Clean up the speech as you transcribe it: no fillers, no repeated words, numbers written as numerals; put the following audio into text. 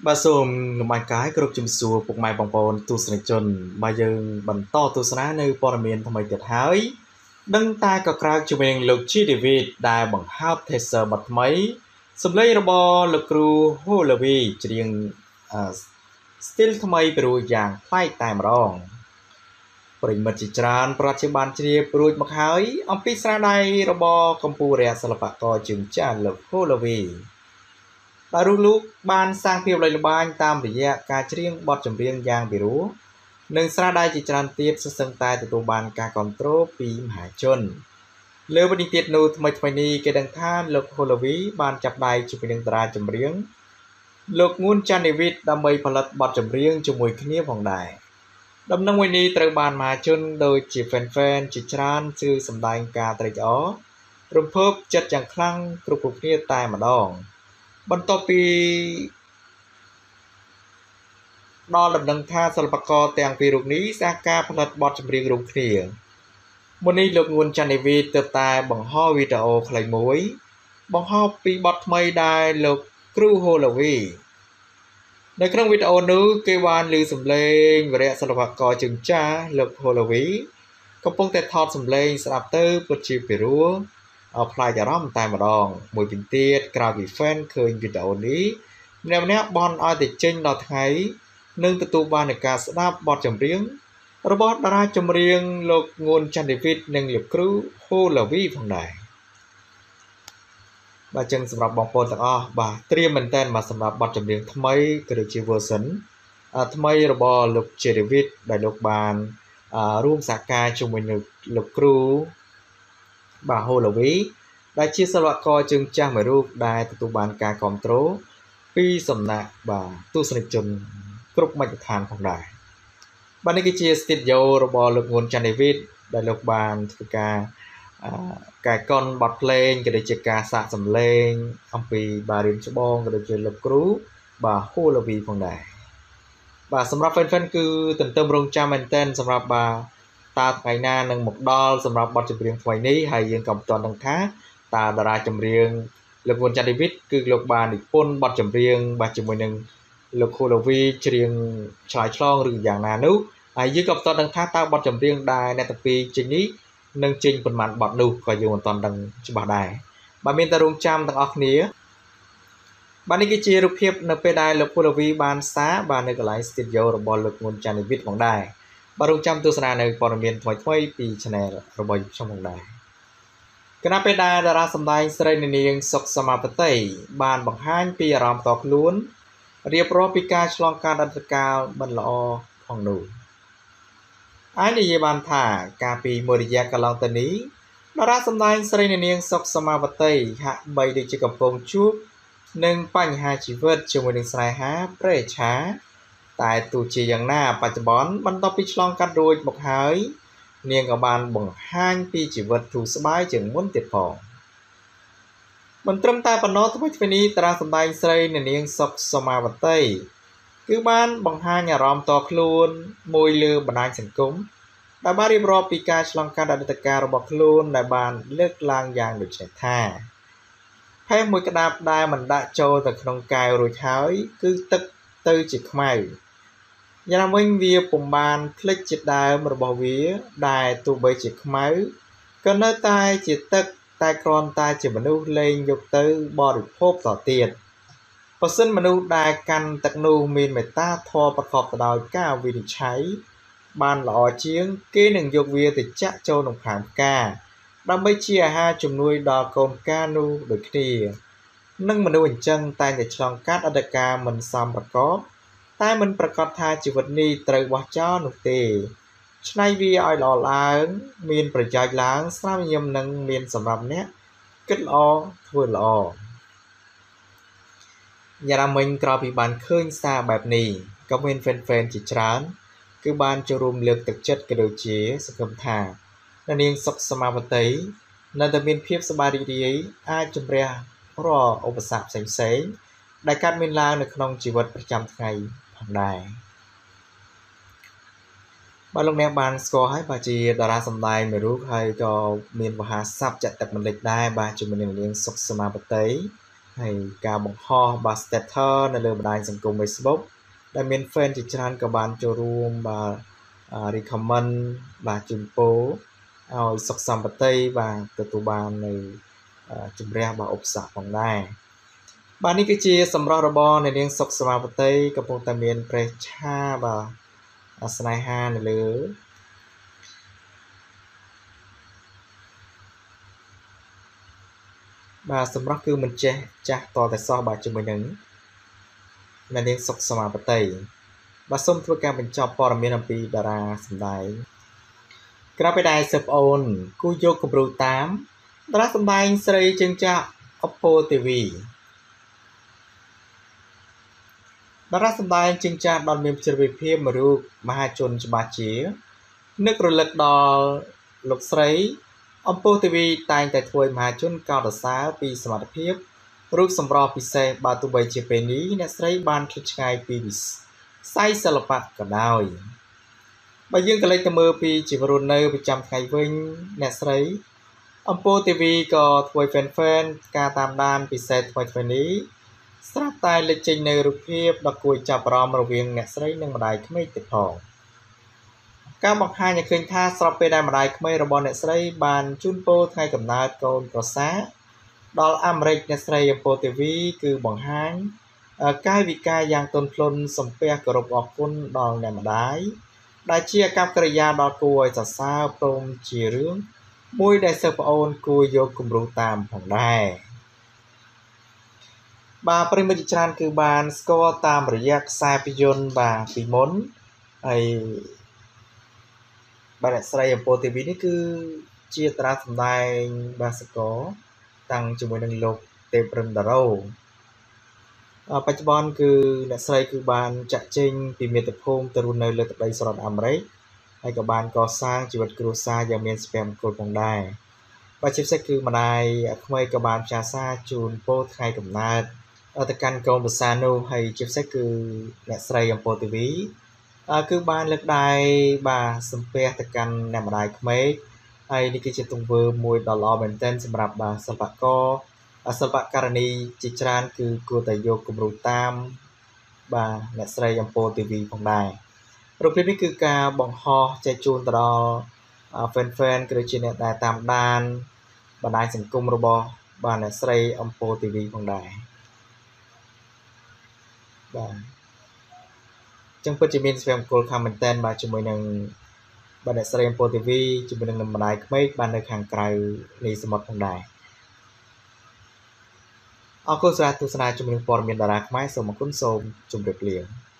បាទសូមលំអរកាយគ្រប់ជំសួរពុកម៉ែបងប្អូនទស្សនិកជនមកយើងបន្តទស្សនានៅព័ត៌មានថ្មីទៀតហើយដឹងតែក៏ក្រៅជាមួយនឹងលោក G David ដែលបង្ហើប teaser បទថ្មីសម្លេងរបស់លោកគ្រូ Holavi ច្រៀងstyle ថ្មីពីរោះយ៉ាងប្លែកតែម្ដងប្រិមិត្តជាច្រើនប្រតិបានជ្រាបរួចមកហើយអំពីស្នាដៃរបស់កម្ពុជារយៈសិល្បករជើងចាស់លោក Holaviដែលលោកបានសាងភាពល្បីល្បាញតាមរយៈការច្រៀងបទចម្រៀងយ៉ាងពិរោះនិងស្នាដៃជាច្រើនទៀតសឹងតែទទួលបានការគ្រប់គ្រងពីមហាជនលើវិញទៀតនោះថ្មីនេះគេដឹងថាលោក Holavi បានចាប់ដៃជាមួយនឹងតារាចម្រៀងលោកងួនចាន់ដេវីតដើម្បីផលិតបទចម្រៀងជាមួយគ្នាផងដែរដំណឹងមួយនេះត្រូវបានមហាជនដូចជា fan ជាច្រើនជឿសម្ដែងការត្រេកអររំភើបចិត្តយ៉ាងខ្លាំងគ្រប់គ្នាតែម្ដងបន្ទាប់ពីដល់ដំណឹងថាសិល្បករទាំងពីររូបនេះសហការផលិតបទចម្រៀងរួមគ្នាមុននេះលោកងួនចាន់ដេវីតទើបតែបង្ហោះវីដេអូខ្លីមួយបង្ហោះពីបទថ្មីដែលលោកគ្រូ Holavi នៅក្នុងវីដេអូនោះគេបានឮសំឡេងវរៈសិល្បករជើងចាស់លោក Holavi កំពុងតែថតសំឡេងស្ដាប់ទៅពិតជាពិរោះប្លែកអារម្មណ៍តែម្ដងមួយពីទៀតក្រៅពី fan ឃើញវីដេអូនេះម្នាក់បន់ឲ្យតែចេញដល់ថ្ងៃនឹងទទួលបាននៃការស្ដាប់បទចម្រៀងរបស់តារាចម្រៀងលោកងួនចាន់ដេវីតនិងលោកគ្រូ Holavi ផងដែរបាទចឹងសម្រាប់បងប្អូនទាំងអស់បាទត្រៀមមែនតើមកសម្រាប់បទចម្រៀងថ្មីក៏ដូចជា version ថ្មីរបស់លោក J David ដែលលោកបានរួមសហការជាមួយនឹងលោកគ្រូបាទ Holavi ដែលជាសិល្បករជើងចាស់មួយរូបដែលទទួលបានការគ្រប់គ្រងពីសំណាក់បាទទស្សនិកជនគ្រប់មជ្ឈដ្ឋានផងដែរបាទនេះគឺជា studio របស់លោកងួនចាន់ដេវីតដែលលោកបានធ្វើការកែកុនបទភ្លេងក៏ដូចជាការសាកសម្លេងអំពីបាទរៀនច្បងក៏ដូចជាលោកគ្រូបាទ Holavi ផងដែរបាទសម្រាប់ fan គឺទន្ទឹមរង់ចាំមែនទែនសម្រាប់បាទតើថ្ងៃណានឹងមកដល់សម្រាប់បទចម្រៀងថ្មីនេះហើយយើងក៏មិនទាន់ដឹងថាតើតារាចម្រៀងលោកងួនចាន់ដេវីតគឺលោកបាននិពន្ធបទចម្រៀងបាទជាមួយនឹងលោក Holavi ច្រៀងឆ្លើយឆ្លងឬយ៉ាងណានោះហើយយើងក៏មិនទាន់ដឹងថាតើបទចម្រៀងដែលអ្នកទាំងពីរចេញនេះនឹងចេញប៉ុន្មានបទនោះក៏យើងមិនទាន់ដឹងច្បាស់ដែរបាទមានតែរង់ចាំទាំងអស់គ្នាបាទនេះគឺជារូបភាពនៅពេលដែលលោក Holavi បានសារបាទនៅកន្លែង studio របស់លោកងួនចាន់ដេវីតផងដែរបាទរង់ចាំទស្សនានៅព័ត៌មានថ្មីពី channel របស់ខ្ញុំផងដែរគណៈពេលដែលតារាសម្ដែងស្រីនាងសុកសមាបតីបានបង្ហាញពីអារម្មណ៍តខ្លួនរៀបរាប់ពីការឆ្លងកាត់អតីតកាលមិនល្អផងនោះអាចនិយាយបានថាកាលពីមួយរយៈកន្លងទៅនេះតារាសម្ដែងស្រីនាងសុកសមាបតីហាក់បីដូចជាកំពុងជួបនឹងបញ្ហាជីវិតជាមួយនឹងស្នេហាប្រេឆាតែទោះជាយ៉ាងណាបច្ចុប្បន្នបន្ទាប់ពីឆ្លងកាត់រួចមកហើយនាងក៏បានបង្ហាញពីជីវិតធូរស្បើយជាងមុនទៀតផងមិនត្រឹមតែប៉ុណ្ណោះថ្មីនេះតារាសម្ដែងស្រីនាងសុកសមាវតីគឺបានបង្ហាញអារម្មណ៍តខ្លួនមួយលើបណ្ដាញសង្គមដែលបានរៀបរាប់ពីការឆ្លងកាត់អតីតកាលរបស់ខ្លួនដែលបានលើកឡើងយ៉ាងដូចនេះថាផេះមួយក្តាប់ដែលមិនដាក់ចូលទៅក្នុងកែវរួចហើយគឺទឹកទៅជាខ្មៅយ៉ាងណាវិញវាពុំបានភ្លេចជាដើមរបស់វាដែលទោះបីជាខ្មៅក៏នៅតែជាទឹកតែគ្រាន់តែជាមនុស្សលេងយកទៅបរិភោគតទៀតបើសិនមនុស្សដែលកាន់ទឹកនោះមានមេត្តាធម៌ប្រកបទៅដោយការវិនិច្ឆ័យបានល្អជាងគេនឹងយកវាទៅចាក់ចូលក្នុងខាងផ្កាដើម្បីជាអាហារជំនួយដល់កូនផ្កានោះដូចគ្នានឹងមនុស្សអញ្ចឹងតែងតែឆ្លងកាត់អតីតកាលមិនសមប្រកបតែមិនប្រកាសថាជីវិតនេះត្រូវបោះចោលនោះទេឆ្នៃវាឲ្យល្អឡើងមានប្រយោជន៍ឡើងស្នាមញញឹមនឹងមានសម្រាប់អ្នកគិតល្អធ្វើល្អយ៉ាងណាមិញក្រោយពីបានឃើញសារបែបនេះក៏មាន fan ជាច្រើនគឺបានចូលរួមលើកទឹកចិត្តក៏ដូចជាសង្ឃឹមថានាងសុកសមាវតីនៅតែមានភាពសប្បាយរីករាយអាចជំរះរាល់ឧបសគ្គផ្សេងៗដែលកើតមានឡើងនៅក្នុងជីវិតប្រចាំថ្ងៃផងដែរបាទលោកអ្នកបានស្គាល់ហើយបាទជាតារាសម្ដែងមួយរូបហើយក៏មានវោហារស័ព្ទចាក់ទឹកមិនលិចដែរបាទជាមួយនឹងនាងសុកសមាបតីហើយការបង្ហោះបាទ status នៅលើបណ្ដាញសង្គម Facebook ដែលមាន fan ជាច្រើនក៏បានចូលរួមបាទ recommend បាទជូនពរឲ្យសុខសន្តិភាពបាទទទួលបាននៅជំរះបាទឧបសគ្គផងដែរបាទនេះគឺជាសម្រស់របស់អ្នកនាងសុខសមាពតិកំពុងតែមានប្រេះឆាបាទស្នេហានៅលើបាទសម្រស់គឺមិនចេះចាស់តតែសោះបាទជាមួយនឹងអ្នកនាងសុខសមាពតិបាទសូមធ្វើការបញ្ចប់ព័ត៌មានអំពីតារាសម្ដែងក្រៅពីដែលសិស្សប្អូនគូយកគំរូតាមតារាសម្ដែងស្រីជើងចាស់អពូទេវីតារាសម្ដែងជើងចាស់ដល់មានជ្រាបភាពមួយរូបមហាជនច្បាស់ជានឹករលឹកដល់លោកស្រីអពូទេវីតែងតែធ្វើឲ្យមហាជនកោតសរសើរពីសមត្ថភាពរូបសម្រស់ពិសេសបាទទោះបីជាពេលនេះអ្នកស្រីបានឃ្លាតឆ្ងាយពីវិស័យសិល្បៈក៏ដោយបើយើងក៏លេចទៅមើលពីជីវរស់នៅប្រចាំថ្ងៃវិញអ្នកស្រីអពូទេវីក៏ធ្វើ fan ការតាមដានពិសេសថ្មីនេះស្រាប់តែលេចចេញនៅរូបភាពដ៏គួរចាប់អារម្មណ៍រវាងអ្នកស្រីនិងម្ដាយក្មេកទៀតផងការបង្ហាញឲ្យឃើញថាស្របពេលដែលម្ដាយក្មេករបស់អ្នកស្រីបានជូនពរថ្ងៃកំណើតកូនប្រសាដល់អាមេរិកអ្នកស្រីអពូទេវីគឺបង្ហាញកាយវិការយ៉ាងទន់ភ្លន់សំពះគោរពអរគុណដល់អ្នកម្ដាយដែលជាអាកប្បកិរិយាដ៏គួរឲ្យសរសើរព្រមជារឿងមួយដែលសិស្សប្អូនគួរយកគំរូតាមផងដែរបាទប្រិមិត្តច្រើនគឺបានស្គាល់តាមរយៈខ្សែភាពយន្តបាទពីមុនហើយបាទអ្នកស្រីអពូទេវីនេះគឺជាតារាសម្ដែងបាទសកលតាំងជាមួយនឹងលោកទេពរិនដារ៉ូបច្ចុប្បន្នគឺអ្នកស្រីគឺបានចាក់ចេញពីមាតុភូមិទៅរស់នៅលើទឹកដីសហរដ្ឋអាមេរិកហើយក៏បានកសាងជីវិតគ្រួសារយ៉ាងមានសុភមង្គលផងដែរបាទជាពិសេសគឺម្ដាយក្មេកក៏បានផ្ញើសារជូនពរថ្ងៃកំណើតទៅកាន់កូនប្រសានោះហើយជាពិសេសគឺអ្នកស្រីអពូទេវីគឺបានលើកដៃបាទសំពះទៅកាន់អ្នកម្ដាយក្មេកហើយនេះគឺជាទង្វើមួយដ៏ល្អមែនទែនសម្រាប់បាទសិល្បករសិល្បករនីជាច្រើនគឺគួរតែយកគំរូតាមបាទអ្នកស្រីអពូទេវីផងដែររូបភាពនេះគឺការបង្ហោះចែកជូនទៅដល់ fan ក៏ដូចជាអ្នកដែលតាមដានបណ្ដាញសង្គមរបស់បាទអ្នកស្រីអពូទេវីផងដែរបាទចឹងពិតជាមានសុភមង្គលខាងមែនតើបាទជាមួយនឹងបាទអ្នកស្រីអពូទេវីជាមួយនឹងម្ដាយក្មេកបាននៅខាងក្រៅនៃសមុទ្រផងដែរអរគុណសម្រាប់ទស្សនាជាមួយនឹងព័ត៌មានតារាខ្មែរសូមអរគុណសូមជម្រាបលា